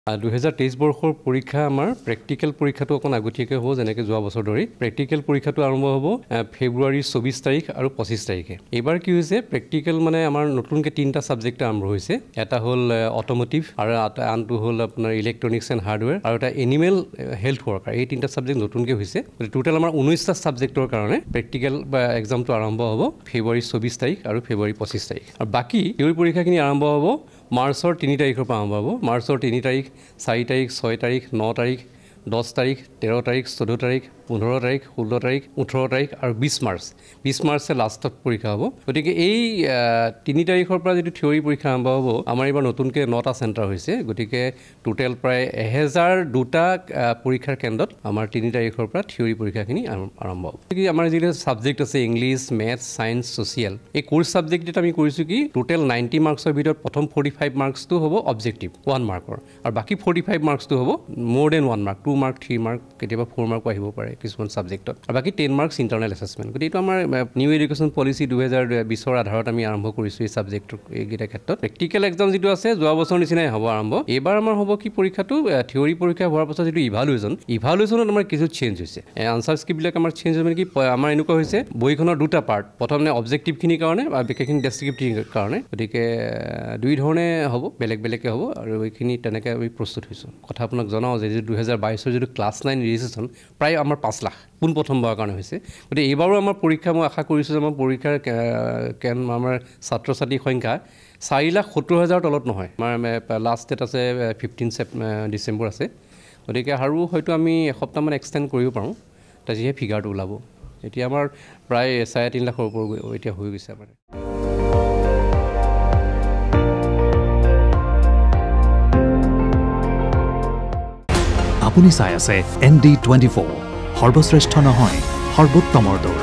2023 বৰ্ষৰ পৰীক্ষা আমাৰ প্ৰেক্টিকেল পৰীক্ষাটো অকন আগতীয়াকৈ হ'ব যেনেকৈ যোৱা বছৰ ধৰি প্ৰেক্টিকেল পৰীক্ষাটো আৰম্ভ হ'ব ফেব্ৰুৱাৰী 24 তাৰিখ আৰু 25 তাৰিখে এবাৰ কি হৈছে প্ৰেক্টিকেল মানে আমাৰ নতুনকৈ তিনটা সাবজেক্ট আৰম্ভ হৈছে এটা হ'ল অটোমোটিভ আৰু আনটো হ'ল আপোনাৰ ইলেক্ট্ৰনিক্স এণ্ড হাৰ্ডৱেৰ আৰু এটা এনিমেল হেল্থ ৱৰ্কাৰ এই তিনটা সাবজেক্ট নতুনকৈ হৈছে টোটাল আমাৰ 19টা সাবজেক্টৰ কাৰণে প্ৰেক্টিকেল বা এক্সামটো আৰম্ভ হ'ব ফেব্ৰুৱাৰী 24 তাৰিখ আৰু ফেব্ৰুৱাৰী 25 তাৰিখ আৰু বাকি থিওৰি পৰীক্ষাখিনি আৰম্ভ হ'ব মাৰ্চৰ 3 তাৰিখৰ পৰা আৰম্ভ হ'ব মাৰ্চৰ 3 তাৰিখ 4 তাৰিখ 6 তাৰিখ 9 তাৰিখ 10 তাৰিখ 13 তাৰিখ 14 তাৰিখ 15 তাৰিখ 16 তাৰিখ 18 তাৰিখ আৰু 20 মাৰ্চে লাষ্টত পৰীক্ষা হ'ব গতিকে এই 3 তাৰিখৰ পৰা যেটো থিওৰি পৰীক্ষা আৰম্ভ হ'ব আমাৰ এবাৰ নতুনকৈ 9টা চেণ্টাৰ হৈছে গতিকে টোটেল প্ৰায় 1002টা পৰীক্ষাৰ কেন্দ্ৰত আমাৰ 3 তাৰিখৰ পৰা থিওৰি পৰীক্ষাখিনি আৰম্ভ হ'ব গতিকে আমাৰ যিটো সাবজেক্ট আছে ইংলিছ মেথছ সায়েন্স সোশিয়াল এই কোৰ্স সাবজেক্টত আমি কৰিছো কি টোটেল 90 মাৰ্কছৰ ভিতৰত প্ৰথম 45 মাৰ্কছটো হ'ব অবজেক্টিভ 1 মাৰ্কৰ আৰু বাকি 45 মাৰ্কছটো হ'ব মোৰ দেন 1 মাৰ্ক 2 মাৰ্ক 3 মাৰ্ক কেতিয়াবা 4 মাৰ্ক আহিব পাৰে কিছুমান সাবজেক্টত আৰু বাকি 10 মাৰ্কছ ইন্টাৰনেল এছেছমেন্ট গতিকে এইটো আমাৰ নিউ এডুকেশ্যন পলিচি 2020 ৰ আধাৰত আমি আৰম্ভ কৰিছো এই সাবজেক্টৰ এইগিটা ক্ষেত্ৰত প্ৰেক্টিকেল এক্সাম যেটো আছে যোৱা বছৰ নিচিনাই হ'ব আৰম্ভ এবাৰ আমাৰ হ'ব কি পৰীক্ষাটো থিওৰি পৰীক্ষা হোৱাৰ পাছত যেটো ইভালুৱেশ্যনত আমাৰ কিছু চেঞ্জ হৈছে আনসাৰ স্ক্ৰিপ্টবিলাক আমাৰ চেঞ্জ হৈছে মানে কি আমাৰ এনেকুৱা হৈছে বহিখনৰ দুটা পাৰ্ট প্ৰথমে অবজেক্টিভখিনিৰ কাৰণে আৰু বিশেষখিনি ডেসক্ৰিপটিভৰ কাৰণে গতিকে দুই ধৰণে হ'ব বেলেগকে হ'ব আৰু এইখিনি তেনেকৈ আমি প্ৰস্তুত হৈছো কথা আপোনাক জনাও যে 2022 ৰ যেটো ক্লাছ 9 ৰেজিষ্ট্ৰেচন প্ৰায় আমাৰ 5 লাখ কোন প্ৰথমবাৰৰ কাৰণে হৈছে গতিকে এইবাৰো আমাৰ পৰীক্ষা মই আশা কৰিছো যে আমাৰ পৰীক্ষাৰ আমাৰ ছাত্ৰ ছাত্ৰীৰ সংখ্যা 4,70,000 তলত নহয় আমাৰ লাষ্ট ডেট আছে 15 ডিসেম্বৰ আছে গতিকে আৰু হয়তো আমি এসপ্তাহ মান এক্সটেন্ড কৰিব পাৰোঁ তাজিহে ফিগাৰটো ওলাব এতিয়া আমাৰ প্ৰায় 3.5 লাখৰ ওপৰ এতিয়া হৈ গৈছে আমাৰ আপুনি চাই আছে ND24 সৰ্বশ্ৰেষ্ঠ নহয় সৰ্বোত্তমৰ দৌৰ